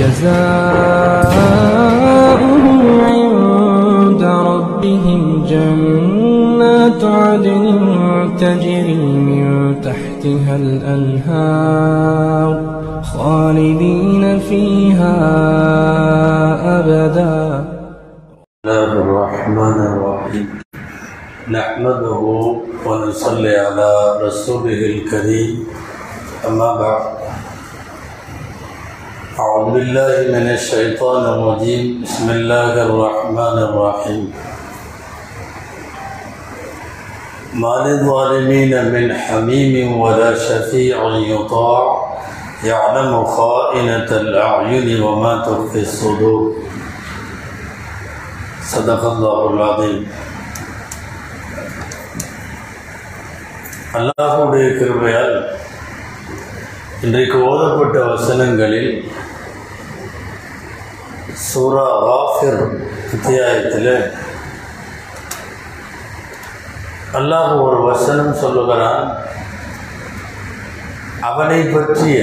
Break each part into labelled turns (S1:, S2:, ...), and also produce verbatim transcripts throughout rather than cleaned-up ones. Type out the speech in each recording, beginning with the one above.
S1: جزاؤهم عند ربهم جنات عدن تجري من تحتها الأنهار خالدين فيها أبدا.
S2: بسم الله الرحمن الرحيم. نحمده ونصلي على رسوله الكريم. أما بعد، أعوذ بالله من الشيطان الرجيم. بسم الله الرحمن الرحيم. ما للظالمين من حميم ولا شفيع يطاع يعلم خائنة الأعين وما تخفي الصدور. صدق الله العظيم. அல்லாஹ்வுடைய கிருபையால் இன்றைக்கு ஓதப்பட்ட வசனங்களில் சூரா காஃபிர் அத்தியாயத்தில் அல்லாஹ் ஒரு வசனம் சொல்லுகிறான். அவனை பற்றிய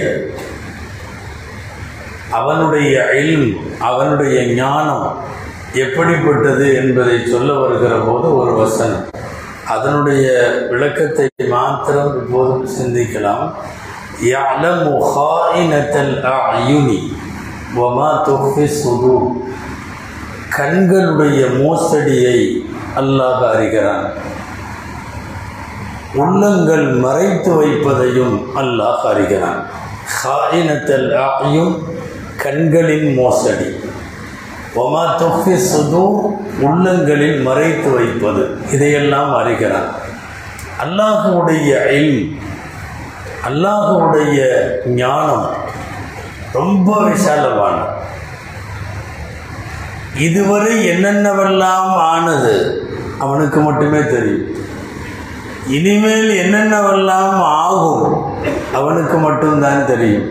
S2: அவனுடைய இல்ம், அவனுடைய ஞானம் எப்படிப்பட்டது என்பதை சொல்ல வருகிற போது ஒரு வசனம், அதனுடைய விளக்கத்தை மாத்திரம் இப்போது சிந்திக்கலாம். يَعْلَمُ خَائِنَةَ الْأَعْيُنِ وَمَا تُخْفِي الصُّدُورُ. கண்களுடைய மோசடியை அல்லாஹ் அறிகிறான். உள்ளங்கள் மறைத்து வைப்பதையும் அல்லாஹ் அறிகிறான். خَائِنَةَ الْأَعْيُنِ கண்களின் மோசடி, وَمَا تُخْفِي الصُّدُورُ உள்ளங்களில் மறைத்து வைப்பது, இதையெல்லாம் அறிகிறான். அல்லாஹ்வுடைய இல்ம், அல்லாஹ்வுடைய ஞானம் ரொம்ப விசாலமான. இதுவரை என்னென்னவெல்லாம் ஆனது அவனுக்கு மட்டுமே தெரியும். இனிமேல் என்னென்னவெல்லாம் ஆகும் அவனுக்கு மட்டும்தான் தெரியும்.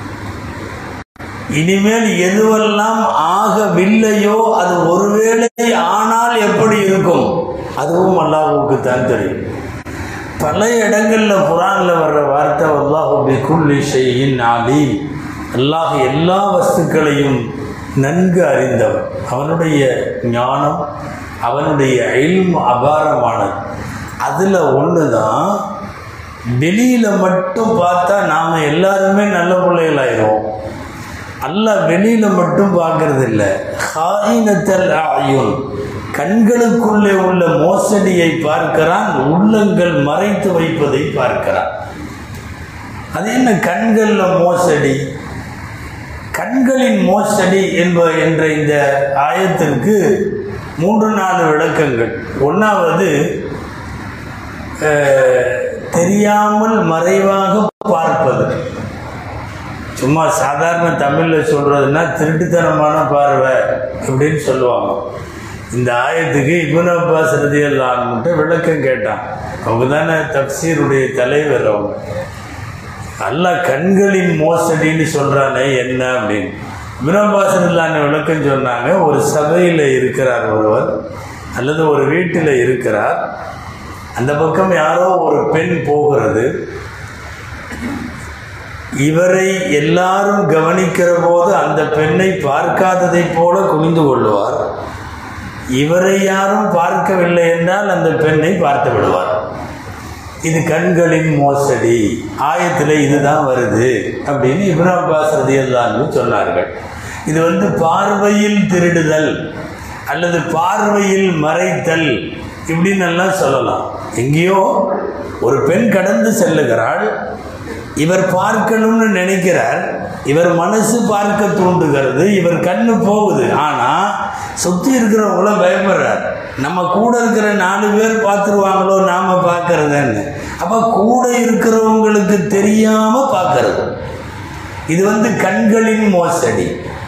S2: இனிமேல் எதுவெல்லாம் ஆகவில்லையோ அது ஒருவேளை ஆனால் எப்படி இருக்கும் அதுவும் அல்லாஹ்வுக்கு தான் தெரியும். பல இடங்களில் குர்ஆனில் வர்ற வார்த்தை அல்லாஹு பிகுல்லி ஷைஇன் அலீம். அல்லாஹ் எல்லா வஸ்துக்களையும் நன்கு அறிந்தவன். அவனுடைய ஞானம், அவனுடைய இல்ம் அபாரமானது. அதில் ஒன்று தான், வெளியில் மட்டும் பார்த்தா நாம் எல்லாருமே நல்ல பிள்ளைகளாயிரும். அல்லாஹ் வெளியில் மட்டும் பார்க்கறது இல்லை. ஹாயினத்தல் அயுன் கண்களுக்குள்ளே உள்ள மோசடியை பார்க்கிறான், உள்ளங்கள் மறைத்து வைப்பதை பார்க்கிறான். அது என்ன கண்களில் மோசடி? கண்களின் மோசடி என்ப என்ற இந்த ஆயத்திற்கு மூன்று நாலு விளக்கங்கள். ஒன்றாவது, தெரியாமல் மறைவாக பார்ப்பது. சும்மா சாதாரண தமிழில் சொல்கிறதுனா திருட்டுத்தனமான பார்வை அப்படின்னு சொல்லுவாங்க. இந்த ஆயத்துக்கு இப்னு அப்பாஸ் ரலியல்லாஹு அன்ஹு விளக்கம் கேட்டான். அவங்க தானே தஃப்சீருடைய தலைவர். அவங்க அல்லாஹ் கண்களின் மோசடின்னு சொல்கிறானே என்ன அப்படின்னு இப்னு அப்பாஸ் ரலியல்லாஹு அன்ஹு விளக்கம் சொன்னாங்க. ஒரு சபையில் இருக்கிறார் ஒருவர், அல்லது ஒரு வீட்டில் இருக்கிறார். அந்த பக்கம் யாரோ ஒரு பெண் போகிறது. இவரை எல்லாரும் கவனிக்கிற போது அந்த பெண்ணை பார்க்காததை போல குனிந்து கொள்வார். இவரை யாரும் பார்க்கவில்லை என்றால் அந்த பெண்ணை பார்த்து விடுவார். இது கண்களின் மோசடி. ஆயத்தில் இதுதான் வருது அப்படின்னு இப்னு அப்பாஸ் ரலியல்லாஹு அன்ஹு சொன்னார்கள். இது வந்து பார்வையில் திருடுதல் அல்லது பார்வையில் மறைத்தல் இப்படின்னு எல்லாம் சொல்லலாம். எங்கேயோ ஒரு பெண் கடந்து செல்லுகிறாள். இவர் பார்க்கணும்னு நினைக்கிறார். இவர் மனசு பார்க்க தூண்டுகிறது. இவர் கண்ணு போகுது. ஆனால் சுற்றி இருக்கிறவங்கள பயப்படுறார். நம்ம கூட இருக்கிற நாலு பேர் பார்த்துருவாங்களோ நாம் பார்க்கறதுன்னு. அப்போ கூட இருக்கிறவங்களுக்கு தெரியாமல் பார்க்கறது. இது வந்து கண்களின் மோசடி.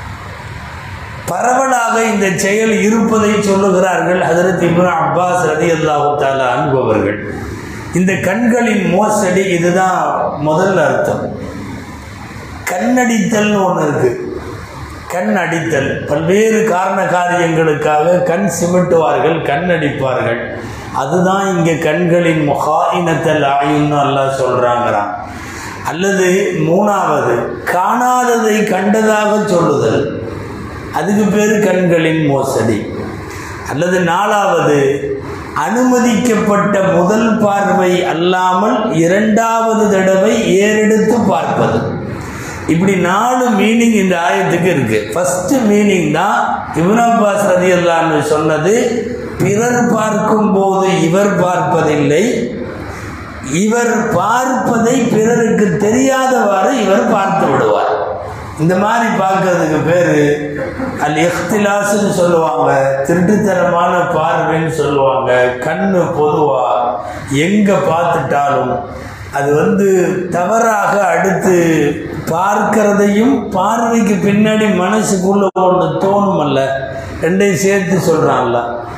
S2: பரவலாக இந்த செயல் இருப்பதை சொல்லுகிறார்கள் ஹஜ்ரத் இப்னு அப்பாஸ் ரலியல்லாஹு தஆலா அன்ஹு அவர்கள். இந்த கண்களின் மோசடி இதுதான் முதல் அர்த்தம். கண்ணடித்தல்னு ஒன்று இருக்கு. கண் அடித்தல், பல்வேறு காரண காரியங்களுக்காக கண் சிமிட்டுவார்கள், கண் அடிப்பார்கள். அதுதான் இங்கே கண்களின் முகாயினத்தல் ஆயுன்னு அல்லாஹ் சொல்கிறாங்கிறான். அல்லது மூணாவது காணாததை கண்டதாக சொல்லுதல், அதுக்கு பேர் கண்களின் மோசடி. அல்லது நாலாவது அனுமதிக்கப்பட்ட முதல் பார்வை அல்லாமல் இரண்டாவது தடவை ஏறெடுத்து பார்ப்பது. இப்படி நாலு மீனிங் இந்த ஆயத்துக்கு இருக்கு. ஃபர்ஸ்ட் மீனிங் தான் இப்னு அப்பாஸ் ரலியல்லாஹு அன்ஹு சொன்னது, பிறர் பார்க்கும் போது இவர் பார்ப்பதில்லை, இவர் பார்ப்பதை பிறருக்கு தெரியாதவாறு இவர் பார்த்து விடுவார். இந்த மாதிரி பார்க்கறதுக்கு பேரு அல் இஹ்திலாஸ்ன்னு சொல்லுவாங்க, திருட்டுத்தனமான பார்வைன்னு சொல்லுவாங்க. கண்ணு பொதுவா எங்க பார்த்துட்டாலும் அது வந்து தவறாக அடுத்து பார்க்கிறதையும் பார்வைக்கு பின்னாடி மனசுக்குள்ள ஒன்று தோணும் அல்ல, ரெண்டையும் சேர்த்து சொல்றான்ல.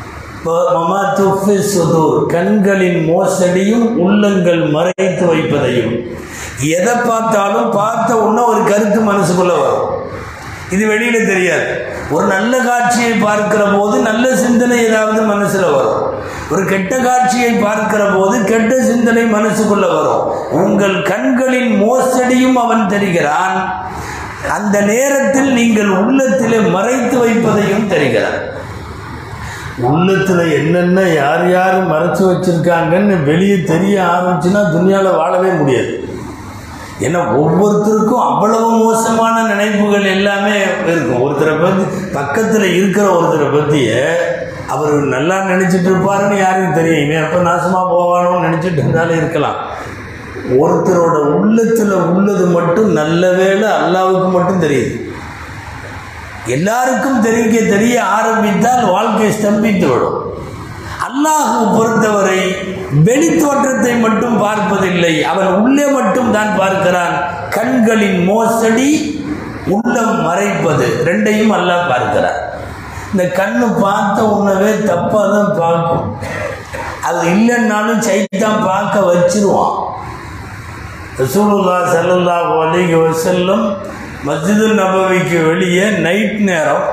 S2: கண்களின் மோசடியும் உள்ளங்கள் மறைத்து வைப்பதையும், எதை பார்த்தாலும் பார்த்த உடனே ஒரு கருத்து மனசுக்குள்ள வரும், இது வெளியில தெரியாது. ஒரு நல்ல காட்சியை பார்க்கிற போது நல்ல சிந்தனை ஏதாவது மனசுல வரும், ஒரு கெட்ட காட்சியை பார்க்கிற போது கெட்ட சிந்தனை மனசுக்குள்ள வரும். உங்கள் கண்களின் மோசடியும் அவன் தெரிகிறான், அந்த நேரத்தில் நீங்கள் உள்ளத்திலே மறைத்து வைப்பதையும் தெரிகிறான். உள்ளத்துல என்னென்ன யார் யார் மறைச்சு வச்சிருக்காங்கன்னு வெளியே தெரிய ஆரம்பிச்சுன்னா துனியால வாழவே முடியாது. ஏன்னா ஒவ்வொருத்தருக்கும் அவ்வளவு மோசமான நினைப்புகள் எல்லாமே இருக்கும். ஒருத்தரை பற்றி பக்கத்தில் இருக்கிற ஒருத்தரை பற்றிய அவர் நல்லா நினைச்சிட்டு இருப்பாருன்னு யாருக்கும் தெரியும், இவன் எப்போ நாசமாக போவானோன்னு நினைச்சிட்டு இருந்தாலும் இருக்கலாம். ஒருத்தரோட உள்ளத்தில் உள்ளது மட்டும் நல்ல வேளை அல்லாவுக்கு மட்டும் தெரியுது. எல்லாருக்கும் தெரிவிக்க தெரிய ஆரம்பித்தால் வாழ்க்கை ஸ்தம்பித்து விடும். அல்லாஹ் பொறுத்தவரை வெளி தோற்றத்தை மட்டும் பார்ப்பதில்லை, அவன் உள்ளே மட்டும் தான் பார்க்கிறான். கண்களின் மோசடி, உள்ளம் மறைப்பது, ரெண்டையும் அல்லாஹ் பார்க்கிறான். இந்த கண்ணு பார்த்த உடனே தப்பாக தான் பார்க்கும், அது இல்லைன்னாலும் சைத்தான் பார்க்க வச்சிருவான். ரசூலுல்லாஹி ஸல்லல்லாஹு அலைஹி வஸல்லம் மஸ்ஜிது நபவிக்கு வெளியே நைட் நேரம்,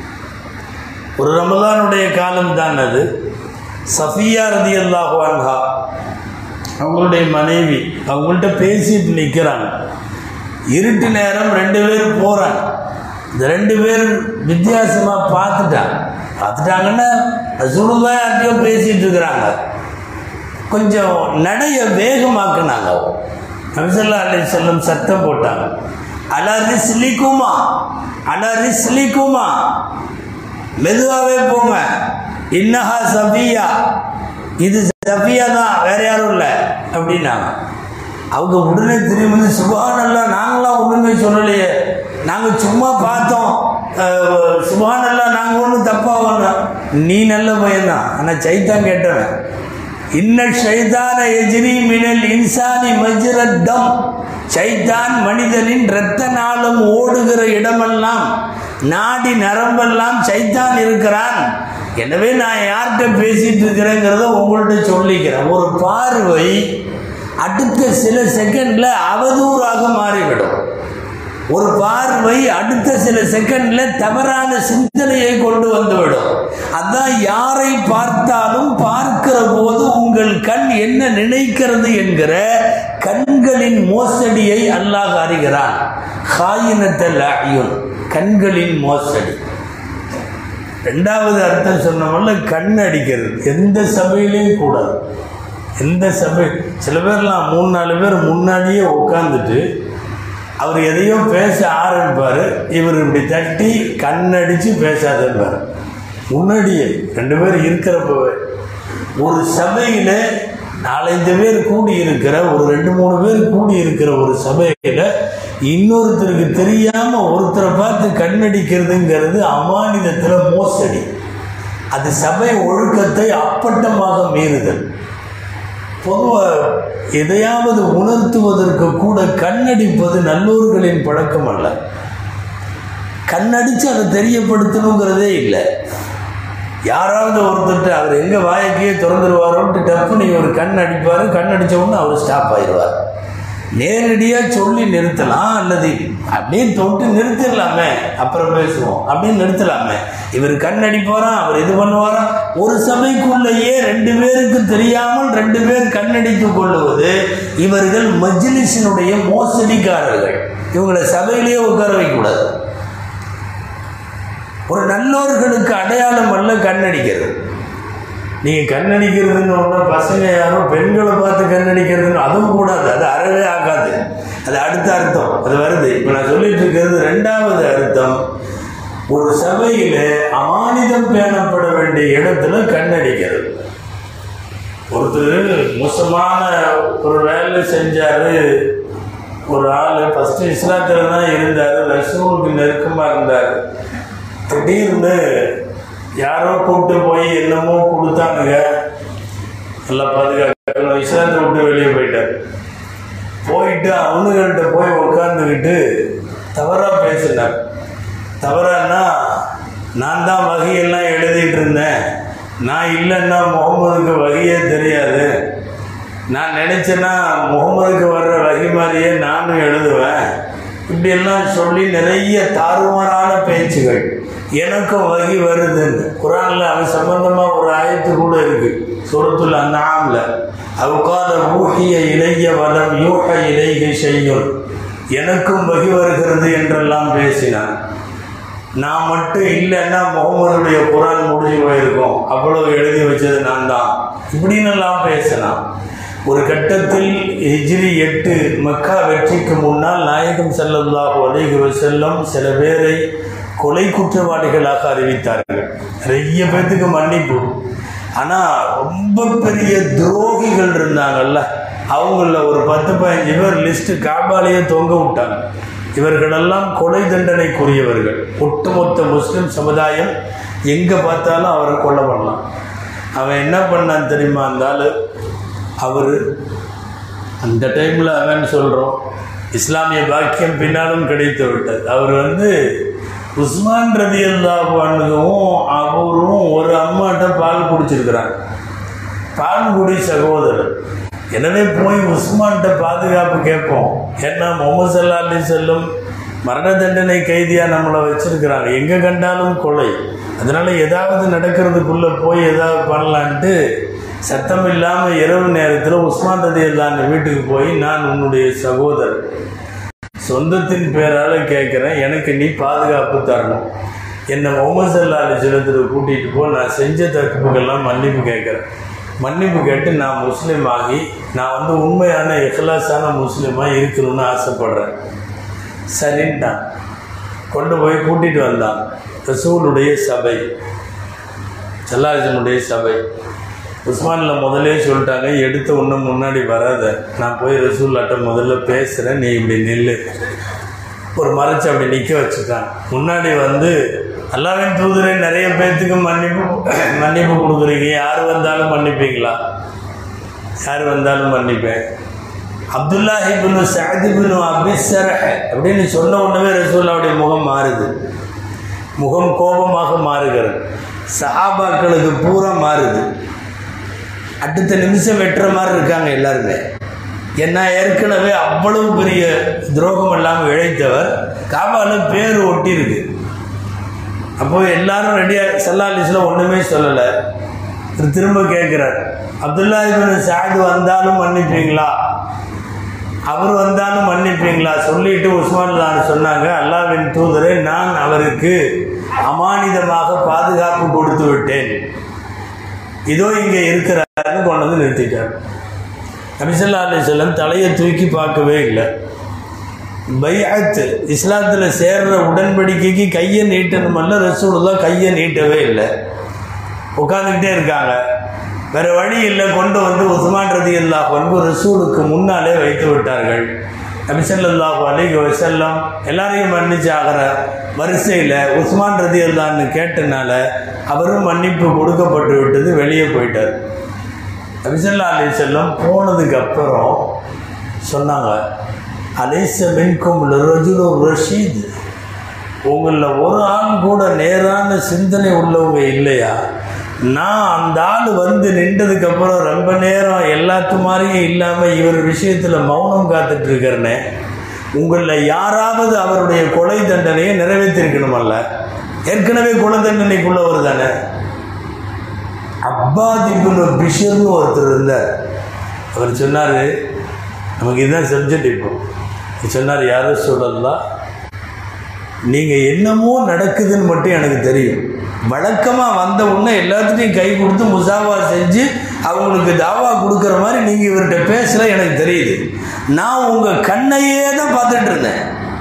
S2: ஒரு ரமலானுடைய காலம் தான் அது, சஃபியா ரலியல்லாஹு அன்ஹா அவங்களுடைய மனைவி அவங்கள்ட்ட பேசிட்டு நிற்கிறாங்க. இருட்டு நேரம், ரெண்டு பேர் போகிறாங்க. இந்த ரெண்டு பேர் வித்தியாசமாக பார்த்துட்டாங்க. பார்த்துட்டாங்கன்னா ரசூலுல்லாஹி யார்கிட்டயோ பேசிகிட்டு இருக்கிறாங்க. கொஞ்சம் நடைய வேகமாக்குனாங்க. நபி ஸல்லல்லாஹு அலைஹி வஸல்லம் சத்தம் போட்டாங்க, அலா ரிஸ்லிகுமா அலா ரிஸ்லிகுமா, மெதுவாகவே போங்க, இன்னஹா சஃபியா, இது சஃபியா தான், வேற யாரும் இல்லை அப்படின்னாங்க. அவங்க உடனே திரும்பி, சுப்ஹானல்லாஹ், நாங்களாம் ஒன்றுமே சொல்லலையே, நாங்கள் சும்மா பார்த்தோம், சுப்ஹானல்லாஹ், நாங்கள் ஒன்றும் தப்பாக வந்தோம். நீ நல்ல பையன்தான், ஆனால் சைத்தான் கேட்டவன். இன்ன ஷைத்தான எஜ்ரி மினல் இன்சானி மஜ்ரத் தம், சைத்தான் மனிதனின் இரத்த நாளம் ஓடுகிற இடமெல்லாம், நாடி நரம்பெல்லாம் சைத்தான் இருக்கிறான். எனவே நான் யார்கிட்ட பேசிட்டு இருக்கிறேங்கிறத உங்கள்கிட்ட சொல்லிக்கிறேன். ஒரு பார்வை அடுத்த சில செகண்ட்ல அவதூறாக மாறிவிடும். ஒரு பார்வை அடுத்த சில செகண்ட்ல தவறான சிந்தனையை கொண்டு வந்துவிடும். அதான் யாரை பார்த்தாலும் பார்க்கிற போது உங்கள் கண் என்ன நினைக்கிறது என்கிற கண்களின் மோசடியை அல்லாஹ் அறிகிறான். ஹாயினத்தல் அயுன், கண்களின் மோசடி. ரெண்டாவது அர்த்தம் சொன்னோம்ல, கண் அடிக்கிறது. எந்த சபையிலையும் கூடாது. எந்த சபை, சில பேர்லாம் மூணு நாலு பேர் முன்னாடியே உட்காந்துட்டு அவர் எதையோ பேச ஆரம்பிப்பார், இவர் இப்படி தட்டி கண்ணடிச்சு பேசாதப்பார். முன்னாடியே ரெண்டு பேர் இருக்கிறப்பவே ஒரு சபையில் நாலஞ்சு பேர் கூடி இருக்கிற, ஒரு ரெண்டு மூணு பேர் கூடி இருக்கிற ஒரு சபையில் இன்னொருத்தருக்கு தெரியாம ஒருத்தரை பார்த்து கண்ணடிக்கிறதுங்கிறது அமானிதத்தில் மோசடி. அது சபை ஒழுக்கத்தை அப்பட்டமாக மீறுதல். பொதுவாக எதையாவது உணர்த்துவதற்கு கூட கண்ணடிப்பது நல்லோர்களின் பழக்கம் அல்ல. கண்ணடிச்சு அதை தெரியப்படுத்தணுங்கிறதே இல்லை. யாராவது ஒருத்தர் அவர் எங்கே வாய்க்கையே திறந்துருவாரோன்ட்டு டப்புன்னு ஒரு கண் அடிப்பார், கண் அடித்த உடனே அவர் ஸ்டாப் ஆயிடுவார். நேரடியாக சொல்லி நிறுத்தலாம், அல்லது அப்படியே தொட்டு நிறுத்திடலாமே, அப்புறம் பேசுவோம் அப்படின்னு நிறுத்தலாமே. இவர் கண்ணடி போறான், அவர் இது பண்ணுவாராம். ஒரு சபைக்குள்ளேயே ரெண்டு பேருக்கு தெரியாமல் ரெண்டு பேர் கண்ணடித்து கொள்ளுவது இவர்கள் மஜ்லிஸினுடைய மோசடிக்காரர்கள். இவங்களை சபையிலேயே உட்கார வைக்கக்கூடாது. ஒரு நல்லோர்களுக்கு அடையாளம் அல்ல கண்ணடிக்கிறது. நீங்கள் கண்ணடிக்கிறதுன்னு ஒன்று பசங்க யாரோ பெண்களை பார்த்து கண்ணடிக்கிறதுன்னு அதுவும் கூடாது. அது அறவே ஆகாது. அது அடுத்த அர்த்தம் அது வருது. இப்போ நான் சொல்லிட்டு இருக்கிறது ரெண்டாவது அர்த்தம். ஒரு சபையில் அமானிதம் பேணப்பட வேண்டிய இடத்துல கண்ணடிக்கிறது. ஒருத்தர் மோசமான ஒரு வேலை செஞ்சாரு. ஒரு ஆள் ஃபஸ்ட்டு இஸ்லாத்தில் தான் இருந்தார், ரசூலுக்கு நெருக்கமாக இருந்தார். திடீர்னு யாரோ கூப்பிட்டு போய் என்னமோ கொடுத்தாங்க, நல்லா பாதுகாக்கணும், இஸ்லாத்தை விட்டு வெளியே போயிட்டார். போயிட்டு அவனுங்கள்கிட்ட போய் உட்காந்துக்கிட்டு தவறாக பேசினார். தவறானா, நான் தான் வகையெல்லாம் எழுதிட்டு இருந்தேன், நான் இல்லைன்னா முகமதுக்கு வகையே தெரியாது, நான் நினச்சேன்னா முகமதுக்கு வர்ற வகை மாதிரியே நானும் எழுதுவேன், இப்படியெல்லாம் சொல்லி நிறைய தாறுமாறான பேச்சுகள். எனக்கும் வகி வருதுன்னு குரான்ல அவன் சம்பந்தமா ஒரு ஆயத்து கூட இருக்கு. சூரத்துல் அன்ஆம்ல அவுகாத ஊஹிய இலைய வலம் யூஹ இலைகை செய்யும், எனக்கும் வகி வருகிறது என்றெல்லாம் பேசினான். நான் மட்டும் இல்லைன்னா முகமதுடைய குரான் முடிஞ்சு போயிருக்கோம், அவ்வளவு எழுதி வச்சது நான் தான், இப்படின்னு எல்லாம் பேசினான். ஒரு கட்டத்தில் ஹிஜ்ரி எட்டு மக்கா வெற்றிக்கு முன்னால் நாயகம் ஸல்லல்லாஹு அலைஹி வஸல்லம் சில பேரை கொலை குற்றவாளிகளாக அறிவித்தார்கள். நிறைய பேர்த்துக்கு மன்னிப்பு. ஆனால் ரொம்ப பெரிய துரோகிகள் இருந்தாங்கல்ல, அவங்கள ஒரு பத்து பதினஞ்சு பேர் லிஸ்ட்டு காபாலேயே தொங்க விட்டாங்க. இவர்களெல்லாம் கொலை தண்டனைக்குரியவர்கள். ஒட்டுமொத்த முஸ்லிம் சமுதாயம் எங்கே பார்த்தாலும் அவரை கொலை பண்ணலாம். அவன் என்ன பண்ணான் தெரியுமா? இருந்தாலும் அவர் அந்த டைமில் அவன் சொல்கிறோம், இஸ்லாமிய பாக்கியம் பின்னாலும் கிடைத்து விட்டது. அவர் வந்து உஸ்மான் ரலியல்லாஹு அன்ஹுவும் அவரும் ஒரு அம்மாட்ட பால் குடிச்சிருக்கிறாங்க, பால் குடி சகோதரர். எனவே போய் உஸ்மான்கிட்ட பாதுகாப்பு கேட்போம். ஏன்னா முஹம்மது ஸல்லல்லாஹு அலைஹி வஸல்லம் மரண தண்டனை கைதியாக நம்மளை வச்சிருக்கிறாங்க, எங்கே கண்டாலும் கொலை. அதனால ஏதாவது நடக்கிறதுக்குள்ளே போய் ஏதாவது பண்ணலான்ட்டு சத்தம் இல்லாமல் இரவு நேரத்தில் உஸ்மான் ரலியல்லாஹு அன்ஹு வீட்டுக்கு போய், நான் உன்னுடைய சகோதரர், சொந்தத்தின் பேரால் கேட்குறேன், எனக்கு நீ பாதுகாப்பு தரணும், என்னை முஹம்மது ஸல்லல்லாஹு அலைஹி வஸல்லம் கூட்டிகிட்டு போ, நான் செஞ்ச தப்புக்கெல்லாம் மன்னிப்பு கேட்குறேன், மன்னிப்பு கேட்டு நான் முஸ்லீம் ஆகி நான் வந்து உண்மையான இஹ்லாஸான முஸ்லீமாக இருக்கணும்னு ஆசைப்படுறேன். சரின்ட்டான். கொண்டு போய் கூட்டிகிட்டு வந்தான். ரசூலுடைய சபை, ஸல்லல்லாஹு சபை. உஸ்மானில் முதலே சொல்லிட்டாங்க, எடுத்த ஒன்று முன்னாடி வராத, நான் போய் ரசூல்லாட்ட முதல்ல பேசுகிறேன், நீ இப்படி நில்லு. ஒரு மறைச்சு அப்படி நிற்க வச்சுட்டான். முன்னாடி வந்து அல்லாஹ்வின் தூதரே, நிறைய பேர்த்துக்கு மன்னிப்பு மன்னிப்பு கொடுக்குறீங்க, யார் வந்தாலும் மன்னிப்பீங்களா? யார் வந்தாலும் மன்னிப்பேன். அப்துல்லாஹ் இப்னு சஅத் இப்னு அபி ஸர்ஹ் அப்படின்னு சொன்ன உடனே ரசூலுல்லாஹ்வுடைய முகம் மாறுது, முகம் கோபமாக மாறுகிறது. சஹாபாக்களுக்கு பூரா மாறுது. அடுத்த நிமிஷம் வெட்டுற மாதிரி இருக்காங்க எல்லாருமே. ஏன்னா ஏற்கனவே அவ்வளவு பெரிய துரோகம் இல்லாமல் இழைத்தவர், காபாவில் பேர் ஒட்டி இருக்கு. அப்போ எல்லாரும் ரெடியாக ஸல்லல்லாஹு அலைஹி வஸல்லம் ஒன்றுமே சொல்லலை. திரும்ப கேட்குறார், அப்துல்லாஹ் இப்னு சஅத் வந்தாலும் மன்னிப்பீங்களா? அவர் வந்தாலும் மன்னிப்பீங்களா? சொல்லிட்டு உஸ்மான் தான் சொன்னாங்க, அல்லாஹ்வின் தூதரே, நான் அவருக்கு அமானிதமாக பாதுகாப்பு கொடுத்து விட்டேன், இதோ இங்கே இருக்கிறாருன்னு கொண்டு வந்து நிறுத்திட்டார். நபி ஸல்லல்லாஹு அலைஹி வஸல்லம் தலையை தூக்கி பார்க்கவே இல்லை. பைஅத் இஸ்லாத்தில் சேர்ற உடன்படிக்கைக்கு கையை நீட்டணுமல்ல, ரசூலுல்லாஹ் கையை நீட்டவே இல்லை, உட்காந்துக்கிட்டே இருக்காங்க. வேறு வழி இல்லை, கொண்டு வந்து உஸ்மான் ரலியல்லாஹு அன்ஹு ரசூலுக்கு முன்னாலே வைத்து விட்டார்கள். நபி ஸல்லல்லாஹு அலைஹி வஸல்லம் எல்லாரையும் மன்னிச்சு ஆகிற வரிசையில் உஸ்மான் ரலியல்லாஹு அன்ஹு கேட்டனால அவரும் மன்னிப்பு கொடுக்கப்பட்டு விட்டது, வெளியே போயிட்டார். நபி ஸல்லல்லாஹு அலைஹி வஸல்லம் போனதுக்கு அப்புறம் சொன்னாங்க, அலைஸ மின்கும் லரஜுலு ரஷீத், உங்களில் ஒரு ஆள் கூட நேரான சிந்தனை உள்ளவங்க இல்லையா? நான் அந்த ஆள் வந்து நின்றதுக்கப்புறம் ரொம்ப நேரம் எல்லாத்து மாதிரியும் இல்லாமல் இவர் விஷயத்தில் மௌனம் காத்துட்டு இருக்கிறேனே, உங்களில் யாராவது அவருடைய கொலை தண்டனையை நிறைவேற்றிருக்கணுமல்ல? ஏற்கனவே கொலை தண்டனைக்குள்ளவர் தானே. அப்பாத் இப்னு பிஷர்னு ஒருத்தர் இருந்தார். அவர் சொன்னார், நமக்கு இதுதான் சப்ஜெக்ட். இப்போ சொன்னார், யாரும் சொல்லலாம், நீங்கள் என்னமோ நடக்குதுன்னு மட்டும் எனக்கு தெரியும். வழக்கமாக வந்த உடனே எல்லாத்துட்டையும் கை கொடுத்து முசாவா செஞ்சு அவங்களுக்கு தாவா கொடுக்குற மாதிரி நீங்கள் இவர்கிட்ட பேசல எனக்கு தெரியுது. நான் உங்கள் கண்ணையே தான் பார்த்துட்டு இருந்தேன்.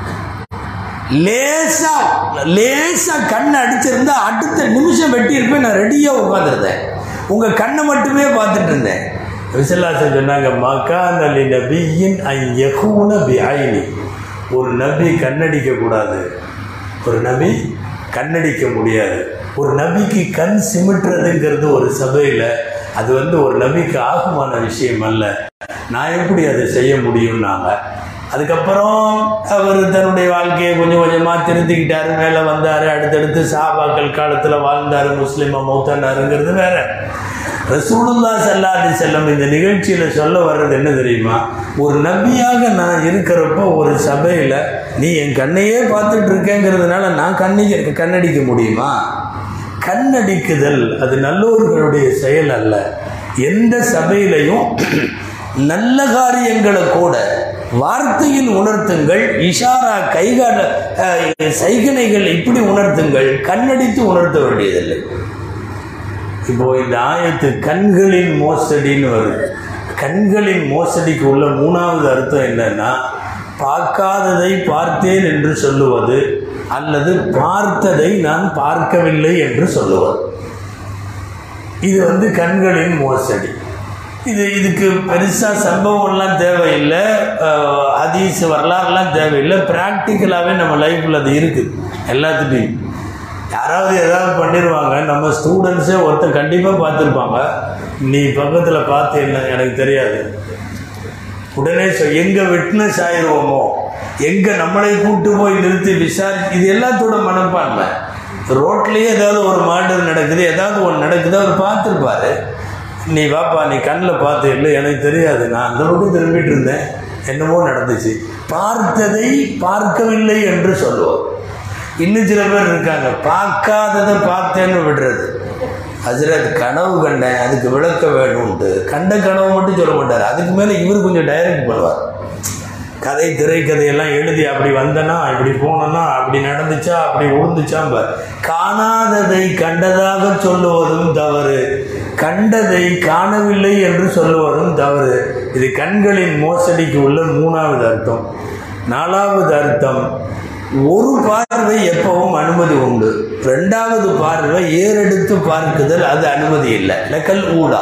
S2: லேசா லேசா கண்ணை அடிச்சிருந்தா அடுத்த நிமிஷம் வெட்டியிருப்பேன். நான் ரெடியாக உட்காந்துருந்தேன். உங்கள் கண்ணை மட்டுமே பார்த்துட்டு இருந்தேன். விசல்லாசன் சொன்னாங்க, மகான் அலி நபியின் ஐயகூன பிஐனி. ஒரு நபி கண்ணடிக்க கூடாது, ஒரு நபி கண்ணடிக்க முடியாது. ஒரு நபிக்கு கண் சிமிட்டுறதுங்கிறது ஒரு சபையில் அது வந்து ஒரு நபிக்கு ஆகுமான விஷயம் அல்ல. நான் எப்படி அதை செய்ய முடியும்னாங்க. அதுக்கப்புறம் அவர் தன்னுடைய வாழ்க்கையை கொஞ்சம் கொஞ்சமாக திருத்திக்கிட்டாரு, மேலே வந்தார். அடுத்தடுத்து சஹாபாக்கள் காலத்தில் வாழ்ந்தார், முஸ்லீமா மௌத்தானாருங்கிறது வேற. ரசூலுல்லாஹி ஸல்லல்லாஹு அலைஹி வஸல்லம் இந்த நிகழ்ச்சியில் சொல்ல வர்றது என்ன தெரியுமா? ஒரு நபியாக நான் இருக்கிறப்போ ஒரு சபையில் நீ என் கண்ணையே பார்த்துட்டு இருக்கேங்கிறதுனால நான் கண்ணிக்க கண்ணடிக்க முடியுமா? கண்ணடிக்குதல் அது நல்லோர்களுடைய செயல் அல்ல. எந்த சபையிலையும் நல்ல காரியங்களை கூட வார்த்தையில் உணர்த்துங்கள், இஷாரா கைகால சைகனைகள் இப்படி உணர்த்துங்கள், கண்ணடித்து உணர்த்த வேண்டியதில்லை. இப்போ இந்த ஆயத்து கண்களின் மோசடின்னு வருது. கண்களின் மோசடிக்கு உள்ள மூணாவது அர்த்தம் என்னன்னா, பார்க்காததை பார்த்தேன் என்று சொல்லுவது அல்லது பார்த்ததை நான் பார்க்கவில்லை என்று சொல்லுவது. இது வந்து கண்களின் மோசடி. இது இதுக்கு பெருசாக சம்பவம்லாம் தேவையில்லை, ஹதீஸ் வரலாறுலாம் தேவையில்லை. ப்ராக்டிக்கலாகவே நம்ம லைஃப்பில் அது இருக்குது. எல்லாத்துட்டையும் யாராவது ஏதாவது பண்ணிடுவாங்க. நம்ம ஸ்டூடெண்ட்ஸே ஒருத்தர் கண்டிப்பாக பார்த்துருப்பாங்க, நீ பக்கத்தில் பார்த்து என்ன எனக்கு தெரியாது, உடனே சொல், எங்கே விட்னஸ் ஆயிடுவோமோ, எங்கே நம்மளை கூட்டு போய் நிறுத்தி விசாரி, இது எல்லாத்தோட மனப்பான்மை. ரோட்லேயே ஏதாவது ஒரு மர்டர் நடக்குது, ஏதாவது ஒன்று நடக்குது, அவர் பார்த்துருப்பாரு. நீ வாப்பா, நீ கண்ணில் பார்த்து இல்லை எனக்கு தெரியாது, நான் அந்த பக்கம் திரும்பிட்டு இருந்தேன், என்னமோ நடந்துச்சு. பார்த்ததை பார்க்கவில்லை என்று சொல்லுவோம். இன்னும் சில பேர் இருக்காங்க, பார்க்காததை பார்த்தேன்னு விடுறது. ஹஜ்ரத் கனவு கண்டேன், அதுக்கு விளக்க வேணும்ட்டு கண்ட கனவு மட்டும் சொல்ல மாட்டார். அதுக்கு மேலே இவர் கொஞ்சம் டைரக்ட் பண்ணுவார். கதை திரைக்கதையெல்லாம் எழுதி அப்படி வந்தனா இப்படி போனோன்னா அப்படி நடந்துச்சா அப்படி உழுந்துச்சாம்ப. காணாததை கண்டதாக சொல்லுவதும் தவறு, கண்டதை காணவில்லை என்று சொல்லுவதும் தவறு. இது கண்களின் மோசடிக்கு உள்ள மூணாவது அர்த்தம். நாலாவது அர்த்தம், ஒரு பார்வை எப்பவும் அனுமதி உண்டு, ரெண்டாவது பார்வை ஏறெடுத்து பார்க்குதல் அது அனுமதி இல்லை. லக்கல் ஊடா.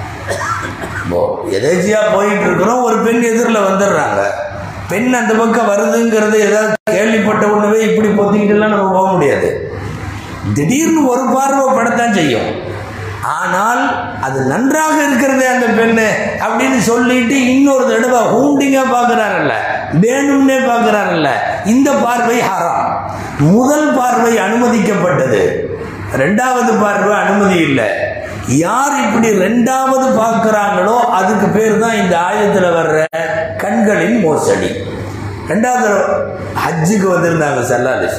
S2: எதேச்சியா போயிட்டு இருக்கிறோம், ஒரு பெண் எதிரில் வந்துடுறாங்க, பெண் அந்த பக்கம் வருதுங்கிறது ஏதாவது கேள்விப்பட்ட உடனே இப்படி பொத்திக்கிட்டுலாம் நம்ம போக முடியாது. திடீர்னு ஒரு பார்வை படத்தான் செய்யும். ஆனால் அது நன்றாக இருக்கிறதே அந்த பெண்ணு அப்படின்னு சொல்லிட்டு இன்னொரு தடவை ஹூண்டிங்கா பார்க்கிறாரல்ல, வேணும்னே பார்க்கிறாரல்ல, இந்த பார்வை ஹராம். முதல் பார்வை அனுமதிக்கப்பட்டது, ரெண்டாவது பார்வை அனுமதி இல்லை. யார் இப்படி ரெண்டாவது பார்க்கிறாங்களோ அதுக்கு பேர் தான் இந்த ஆயத்தில் வர்ற கண்களின் மோசடி. ரெண்டாவது ஹஜ்ஜுக்கு வந்திருந்தாங்க ஸல்லல்லாஹு,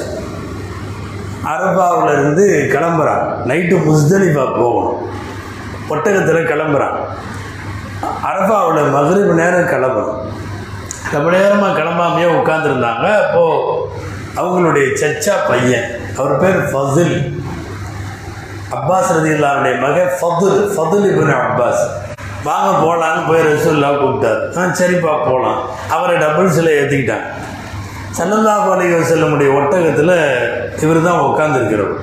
S2: அரபாவில் இருந்து கிளம்புறான், நைட்டு முஸ்தலிஃபா போகணும், ஒட்டகத்தில் கிளம்புறான். அரபாவில் மக்ரிப் நேரம் கிளம்புறோம். ரொம்ப நேரமாக கிளம்பாமையே உட்காந்துருந்தாங்க. அப்போது அவங்களுடைய சச்சா பையன், அவர் பேர் ஃபதுல், அப்பாஸ் ரலியல்லாஹுடைய மகன் ஃபதுல், ஃபதுல் இப்னு அப்பாஸ், வாங்க போகலான்னு போய் ரசூலுல்லாஹ் கூப்பிட்டார். ஆ சரிப்பா போகலாம். அவரை டபுள்ஸில் ஏற்றிக்கிட்டாங்க. ஸல்லல்லாஹு அலைஹி வஸல்லமுடைய ஒட்டகத்தில் இவர் தான் உட்காந்துருக்கிறவர்.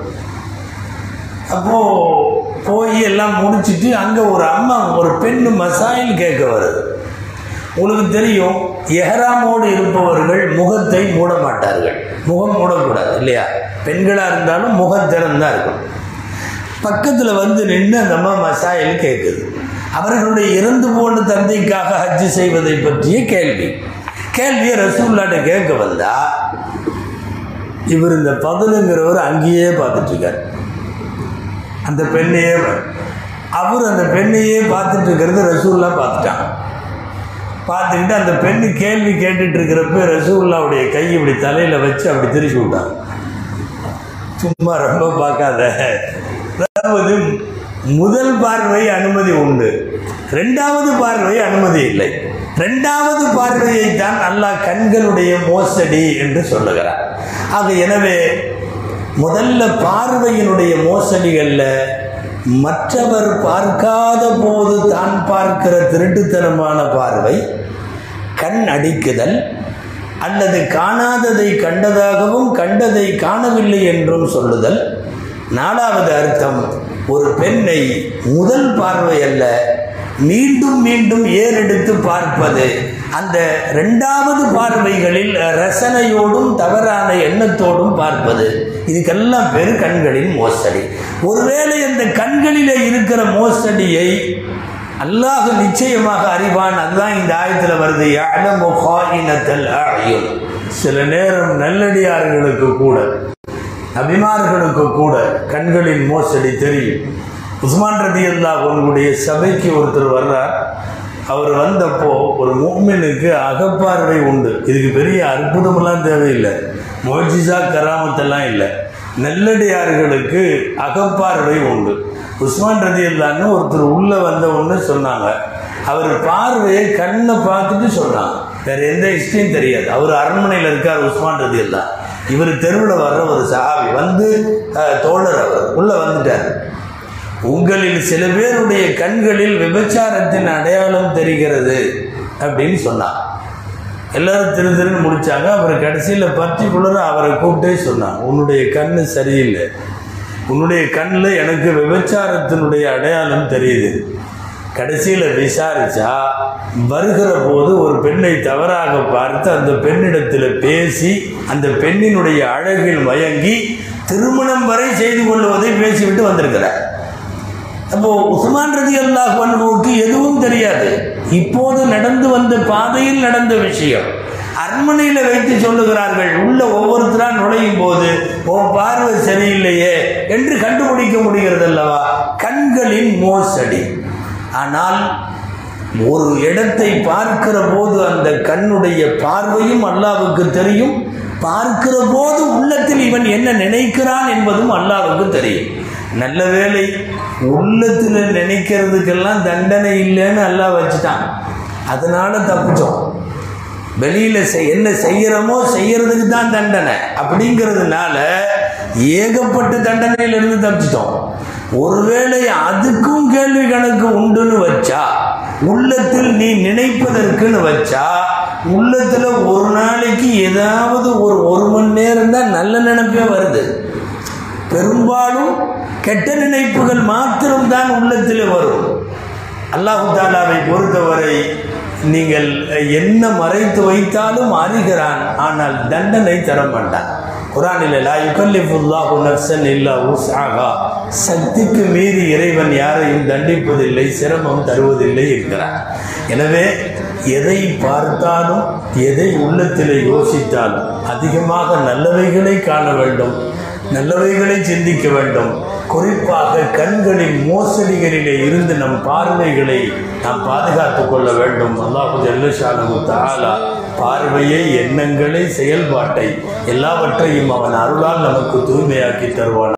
S2: அப்போது போய் எல்லாம் முடிச்சுட்டு அங்கே ஒரு அம்மா, ஒரு பெண்ணு மசாயில் கேட்க வருது. உங்களுக்கு தெரியும், எஹ்ராமோடு இருப்பவர்கள் முகத்தை மூட மாட்டார்கள், முகம் மூடக்கூடாது இல்லையா? பெண்களாக இருந்தாலும் முகம் திறந்தான் இருக்கும். பக்கத்தில் வந்து நின்று அந்த அம்மா மசாயில் கேட்குது. அவர்களுடைய இறந்து போன தந்தைக்காக ஹஜ்ஜு செய்வதை பற்றிய கேள்வி. கேள்வியை ரசூலுல்லாஹ்ட்ட கேட்க வந்தா இவர் இந்த ஃபதுலுங்கிறவர் அங்கேயே பார்த்துட்டு இருக்கார். அந்த பெண்ணையே அவர் அந்த பெண்ணையே பார்த்துட்டு இருக்கிறது ரசூல்லா பார்த்துட்டான். பார்த்துக்கிட்டு அந்த பெண்ணு கேள்வி கேட்டுட்டு இருக்கிறப்ப ரசூலுல்லாவுடைய கை இப்படி தலையில் வச்சு அப்படி திருப்பி விட்டாங்க. சும்மா ரொம்ப பார்க்காத. அதாவது முதல் பார்வை அனுமதி உண்டு, ரெண்டாவது பார்வை அனுமதி இல்லை. ரெண்டாவது பார்வையை தான் அல்லாஹ் கண்களுடைய மோசடி என்று சொல்லுகிறார். ஆக எனவே முதல்ல பார்வையினுடைய மோசடிகளில் மற்றவர் பார்க்காத போது தான் பார்க்கிற திருட்டுத்தனமான பார்வை, கண் அடிக்குதல், அல்லது காணாததை கண்டதாகவும் கண்டதை காணவில்லை என்றும் சொல்லுதல். நாலாவது அர்த்தம், ஒரு பெண்ணை முதல் பார்வை அல்ல மீண்டும் மீண்டும் ஏறெடுத்து பார்ப்பது. அந்த இரண்டாவது பார்வைகளில் ரசனையோடும் தவறான எண்ணத்தோடும் பார்ப்பது. இதுக்கெல்லாம் பெரு கண்களின் மோசடி. ஒருவேளை அந்த கண்களிலே இருக்கிற மோசடியை அல்லாஹ் நிச்சயமாக அறிவான். அதுதான் இந்த ஆயத்தில் வருது, யஅலமு காயினத்தல் அயுன். சில நேரம் நல்லடியார்களுக்கு கூட, நபிமார்களுக்கு கூட கண்களின் மோசடி தெரியும். உஸ்மான் ரலியல்லாஹு அன்ஹுடைய சபைக்கு ஒருத்தர் வர்றார். அவர் வந்தப்போ ஒரு முஃமினுக்கு அகப்பார்வை உண்டு. இதுக்கு பெரிய அற்புதமெல்லாம் தேவையில்லை, முஅஜிஸா கராமத்தெல்லாம் இல்லை. நல்லடியார்களுக்கு அகப்பார்வை உண்டு. உஸ்மான் ரலியல்லாஹு ஒருத்தர் உள்ள வந்த ஒன்று சொன்னாங்க. அவர் பார்வையை கண்ணை பார்த்துட்டு சொன்னாங்க, வேற எந்த ஹிஸ்டரியும் தெரியாது. அவர் அரண்மனையில் இருக்கார் உஸ்மான் ரலியல்லாஹு. இவர் தெருவில் வர்ற ஒரு சஹாபி வந்து தோழர், அவர் உள்ள வந்துட்டார். உங்களில் சில பேருடைய கண்களில் விபச்சாரத்தின் அடையாளம் தெரிகிறது அப்படின்னு சொன்னார். எல்லாரும் திரு திருன்னு முடிச்சாங்க. அப்புறம் கடைசியில் பர்டிகுலராக அவரை கூப்பிட்டே சொன்னாங்க, உன்னுடைய கண்ணு சரியில்லை, உன்னுடைய கண்ணில் எனக்கு விபச்சாரத்தினுடைய அடையாளம் தெரியுது. கடைசியில் விசாரிச்சா வருகிற போது ஒரு பெண்ணை தவறாக பார்த்து அந்த பெண்ணிடத்தில் பேசி அந்த பெண்ணினுடைய அழகில் மயங்கி திருமணம் வரை செய்து கொள்வதை பேசிவிட்டு வந்திருக்கிறார். அப்போ உஸ்மான் ரலியல்லாஹு அன்ஹுவுக்கு எதுவும் தெரியாது. இப்போது நடந்து வந்த பாதையில் நடந்த விஷயம் அரண்மனையில் வைத்து சொல்லுகிறார்கள். உள்ள ஒவ்வொருத்தரா நுழையும் போது உன் பார்வை சரியில்லையே என்று கண்டுபிடிக்க முடிகிறது அல்லவா, கண்களின் மோசடி. ஆனால் ஒரு இடத்தை பார்க்கிற போது அந்த கண்ணுடைய பார்வையும் அல்லாஹ்வுக்கு தெரியும். பார்க்கிற போது உள்ளத்தில் இவன் என்ன நினைக்கிறான் என்பதும் அல்லாஹ்வுக்கு தெரியும். நல்ல வேளை உள்ளத்தில் நினைக்கிறதுக்கெல்லாம் தண்டனை இல்லைன்னு அல்லாஹ் வச்சுட்டான், அதனால தப்பிச்சோம். வெளியில என்ன செய்யறோமோ செய்யறதுக்கு தான் தண்டனை அப்படிங்கிறதுனால ஏகப்பட்ட தண்டனையிலிருந்து தப்பிச்சிட்டோம். ஒருவேளை அதுக்கும் கேள்வி கணக்கு உண்டுன்னு வச்சா, உள்ளத்தில் நீ நினைப்பதற்குன்னு வச்சா, உள்ளத்துல ஒரு நாளைக்கு ஏதாவது ஒரு ஒரு மணி நேரம் தான் நல்ல நினைப்பே வருது. பெரும்பாலும் கெட்ட நினைப்புகள் மாத்திரம்தான் உள்ளத்தில் வரும். அல்லாஹு தாலாவை பொறுத்தவரை நீங்கள் என்ன மறைத்து வைத்தாலும் அறிகிறான், ஆனால் தண்டனை தர மாட்டான். குர்ஆனில் லா யுகல்லிஃபுல்லாஹு நஃப்ஸன் இல்லா உஸ்ஆஹா, சக்திக்கு மீறி இறைவன் யாரையும் தண்டிப்பதில்லை, சிரமம் தருவதில்லை என்கிறான். எனவே எதை பார்த்தாலும் எதை உள்ளத்தில் யோசித்தாலும் அதிகமாக நல்லவைகளை காண வேண்டும், நல்லவைகளை சிந்திக்க வேண்டும். குறிப்பாக கண்களின் மோசடிகளிலே இருந்து நம் பார்வைகளை நாம் பாதுகாத்துக் கொள்ள வேண்டும். அல்லாஹ் ஜல்ல ஷானஹு தஆலா பார்வையை, எண்ணங்களை, செயல்பாட்டை எல்லாவற்றையும் அவன் அருளால் நமக்கு தூய்மையாக்கி தருவான்.